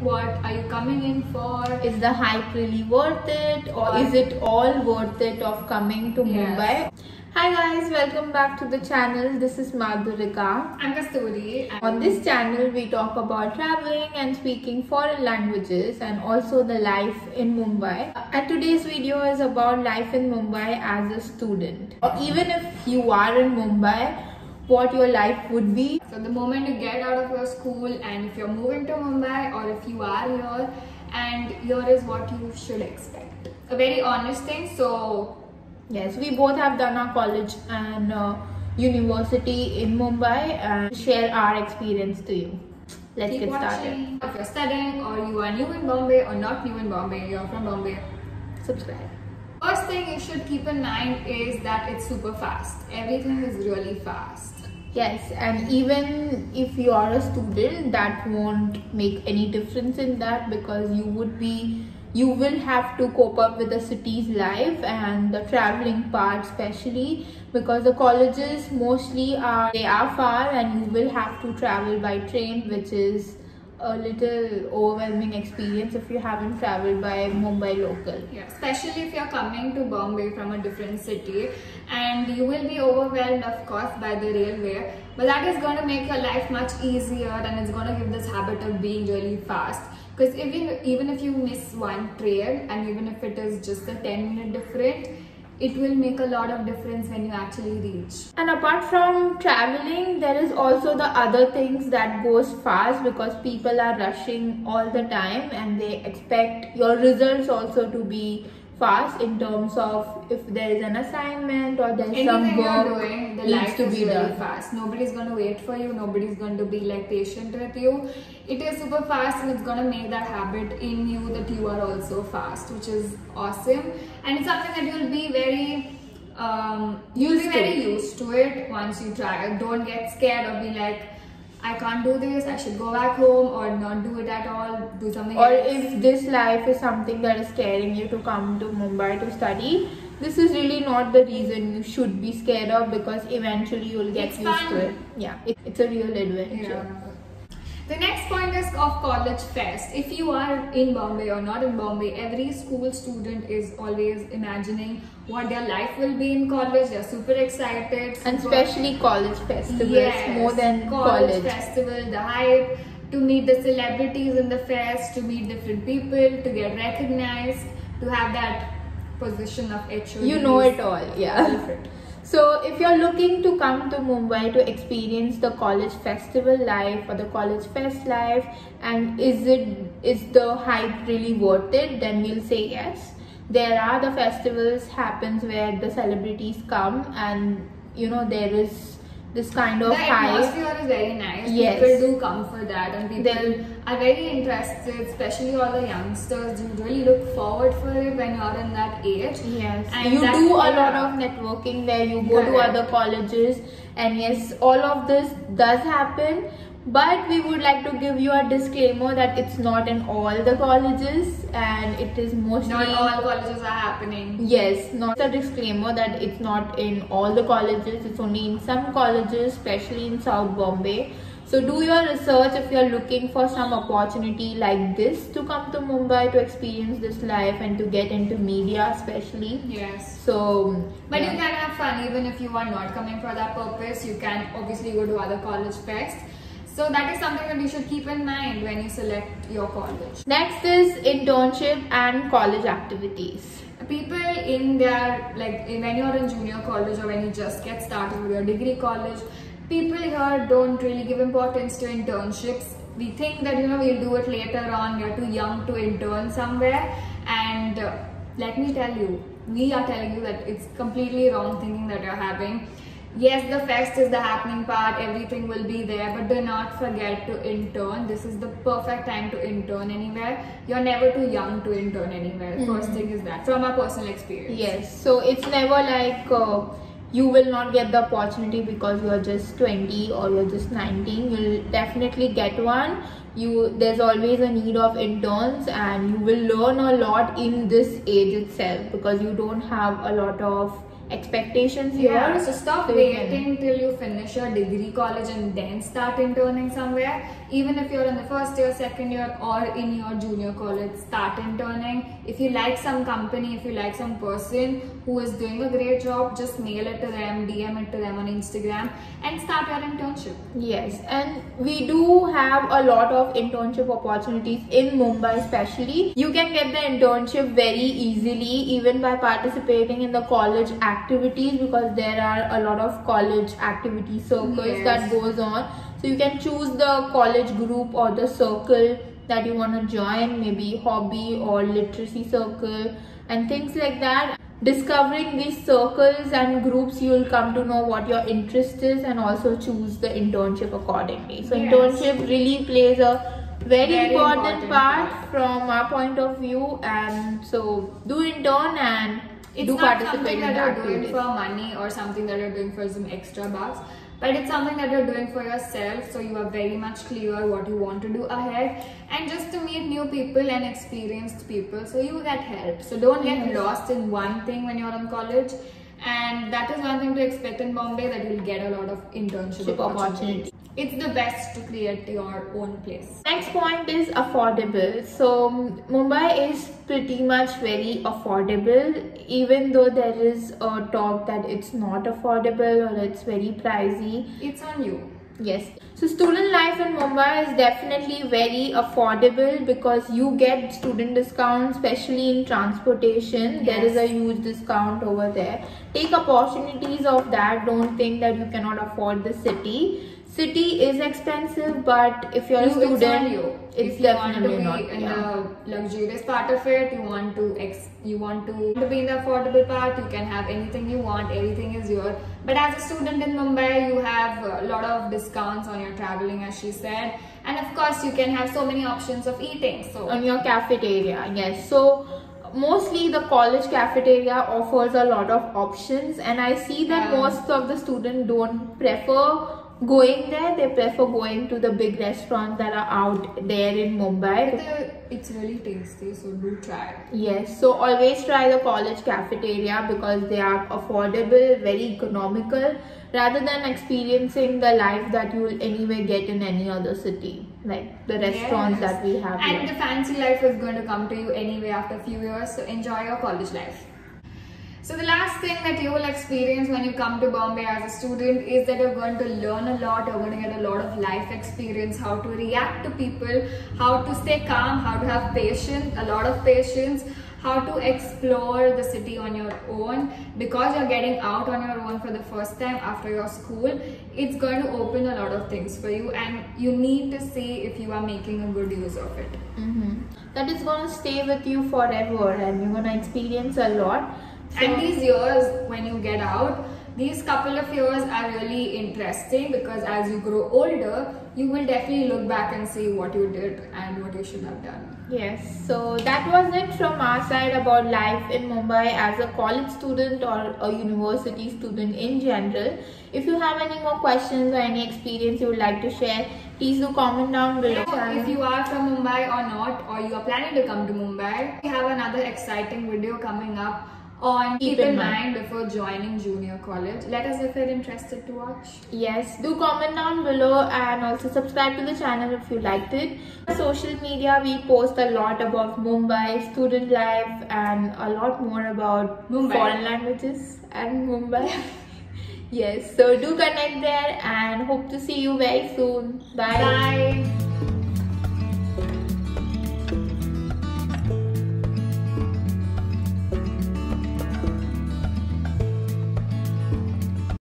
What are you coming in for? Is the hype really worth it, or is it all worth it of coming to Mumbai? Hi guys, welcome back to the channel. This is Madhurika. I'm Kasturi. On this channel we talk about traveling and speaking foreign languages and also the life in Mumbai. And today's video is about life in Mumbai as a student. Or even if you are in Mumbai, what your life would be. So the moment you get out of your school and if you're moving to Mumbai or if you are here, and here is what you should expect. A very honest thing. So yes, we both have done our college and university in Mumbai and share our experience to you. Let's get started. If you're studying or you are new in Bombay or not new in Bombay, you're from Bombay, subscribe. First thing you should keep in mind is that it's super fast. Everything is really fast. Yes, and even if you are a student, that won't make any difference in that, because you will have to cope up with the city's life and the traveling part, especially because the colleges mostly are far and you will have to travel by train, which is a little overwhelming experience if you haven't traveled by Mumbai local. Yeah, especially if you're coming to Bombay from a different city, and you will be overwhelmed of course by the railway, but that is going to make your life much easier and it's going to give this habit of being really fast. Because even if you miss one train, and even if it is just a 10-minute difference, it will make a lot of difference when you actually reach. And apart from traveling, there is also the other things that goes fast, because people are rushing all the time and they expect your results also to be fast in terms of if there is an assignment or there's some work you're doing, the needs life to is be really done fast. Nobody's going to wait for you, nobody's going to be like patient with you. It is super fast and it's going to make that habit in you that you are also fast, which is awesome, and it's something that you'll be very used to it once you try it. Don't get scared or be like, I can't do this, I should go back home, or not do it at all, do something or else. If this life is something that is scaring you to come to Mumbai to study, this is really not the reason you should be scared of, because eventually you'll get used to it. Yeah, it's a real adventure. Yeah. The next point is of College Fest. If you are in Bombay or not in Bombay, every school student is always imagining what their life will be in college. They're super excited. And especially college festivals, yes, more than college festival, the hype, to meet the celebrities in the fest, to meet different people, to get recognized, to have that position of HOD. You know it all, yeah. Different. So if you're looking to come to Mumbai to experience the college festival life or the college fest life, and is the hype really worth it, then we'll say yes. There are the festivals happens where the celebrities come, and you know there is this kind of hype. The atmosphere is very nice. Yes. People do come for that, and people are very interested, especially all the youngsters. You really look forward for it when you're in that age. Yes, and you do a lot of networking there. You go to other colleges, and yes, all of this does happen. But we would like to give you a disclaimer that it's not in all the colleges, and it is mostly not all colleges are happening. Yes, not a disclaimer that it's not in all the colleges. It's only in some colleges, especially in South Bombay. So do your research if you're looking for some opportunity like this to come to Mumbai to experience this life and to get into media especially. Yes. So, but you can have fun even if you are not coming for that purpose. You can obviously go to other college fests. So that is something that you should keep in mind when you select your college. Next is internship and college activities. People in their, like when you're in junior college or when you just get started with your degree college, people here don't really give importance to internships. We think that we'll do it later on, you're too young to intern somewhere, and let me tell you, we are telling you that it's completely wrong thinking that you're having. Yes, the fest is the happening part, everything will be there, but do not forget to intern. This is the perfect time to intern anywhere. You're never too young to intern anywhere. First thing is that, from our personal experience. Yes, so it's never like you will not get the opportunity because you are just 20 or you're just 19. You'll definitely get one. There's always a need of interns, and you will learn a lot in this age itself, because you don't have a lot of expectations expectations Yeah, here. so stop So you can- waiting till you finish your degree college and then start interning somewhere. Even if you're in the first year, second year, or in your junior college, start interning. If you like some company, if you like some person who is doing a great job, just mail it to them, DM it to them on Instagram, and start your internship. Yes, and we do have a lot of internship opportunities in Mumbai especially. You can get the internship very easily even by participating in the college activities, because there are a lot of college activity circles that goes on. So you can choose the college group or the circle that you want to join, maybe hobby or literacy circle and things like that. Discovering these circles and groups, you will come to know what your interest is and also choose the internship accordingly. So Yes. internship really plays a very important part part. from our point of view, and so do intern and It's do not participate something in that the you're doing activities. for money or something that you're doing for some extra bucks, but it's something that you're doing for yourself, so you are very much clear what you want to do ahead, and just to meet new people and experienced people, so you get help. So don't get Yes. lost in one thing when you're in college, and that is one thing to expect in Bombay, that you'll get a lot of internship opportunities. It's the best to create your own place. Next point is affordable. So Mumbai is pretty much very affordable, even though there is a talk that it's not affordable or it's very pricey. It's on you. Yes. So student life in Mumbai is definitely very affordable because you get student discounts, especially in transportation. Yes. There is a huge discount over there. Take opportunities of that. Don't think that you cannot afford the city. City is expensive, but if you're a student, it's on you. it's If you want to definitely be not. in Yeah. the luxurious part of it, you want to be in the affordable part, you can have anything you want, everything is yours. But as a student in Mumbai, you have a lot of discounts on your traveling, as she said, and of course you can have so many options of eating. So On your cafeteria, yes. So mostly the college cafeteria offers a lot of options, and I see that Yeah. most of the students don't prefer going there. They prefer going to the big restaurants that are out there in Mumbai. it's really tasty, so do try it. Yes, so always try the college cafeteria because they are affordable, very economical, rather than experiencing the life that you will anyway get in any other city, like the restaurants Yes. that we have And here. the fancy life is going to come to you anyway after a few years, so enjoy your college life. So the last thing that you will experience when you come to Bombay as a student is that you're going to learn a lot, you're going to get a lot of life experience, how to react to people, how to stay calm, how to have patience, a lot of patience, how to explore the city on your own, because you're getting out on your own for the first time after your school. It's going to open a lot of things for you, and you need to see if you are making a good use of it. That is going to stay with you forever, and you're going to experience a lot. And these years, when you get out, these couple of years are really interesting, because as you grow older, you will definitely look back and see what you did and what you should have done. Yes, so that was it from our side about life in Mumbai as a college student or a university student in general. If you have any more questions or any experience you would like to share, please do comment down below. If you are from Mumbai or not, or you are planning to come to Mumbai, we have another exciting video coming up on keep in mind before joining junior college. Let us know if you're interested to watch. Yes, do comment down below and also subscribe to the channel if you liked it. Social media, we post a lot about Mumbai, student life, and a lot more about foreign languages and Mumbai. Yes, so do connect there and hope to see you very soon. Bye. Bye.